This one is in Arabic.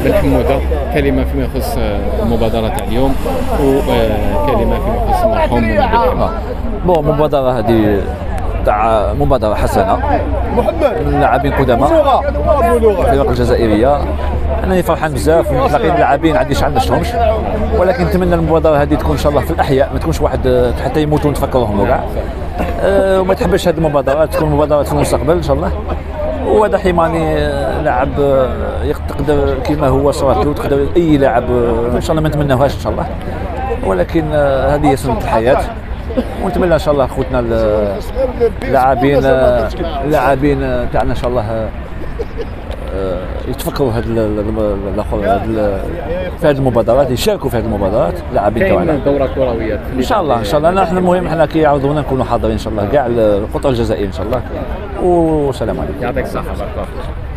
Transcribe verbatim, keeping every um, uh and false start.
بن حموده كلمه فيما يخص المبادره تاع اليوم وكلمه فيما يخص المرحوم بن حموده. بون المبادره هذه تاع مبادره حسنه من اللاعبين قدامى في الفرق الجزائريه. انا فرحان بزاف لقيت اللاعبين عندي شحال ما شفتهمش، ولكن نتمنى المبادره هذه تكون ان شاء الله في الاحياء، ما تكونش واحد حتى يموتوا نتفكروهم وكاع. أه وما تحبش هذه المبادرات تكون مبادرات في المستقبل ان شاء الله. وهذا حيماني لاعب يقدر كما هو صراحته، تقدر اي لاعب ان شاء الله ما نتمناوهاش ان شاء الله، ولكن هذه هي سنه الحياه. ونتمنى ان شاء الله خوتنا اللاعبين اللاعبين تاعنا ان شاء الله يتفكروا هاد الاخر في هذه المبادرات، يشاركوا في هذه المبادرات اللاعبين تاعنا. كاين دوره كرويه ان شاء الله ان شاء الله. نحن المهم حنا كي يعاودونا نكونوا حاضرين ان شاء الله كاع القطر الجزائري ان شاء الله. والسلام عليكم. يعطيك الصحه.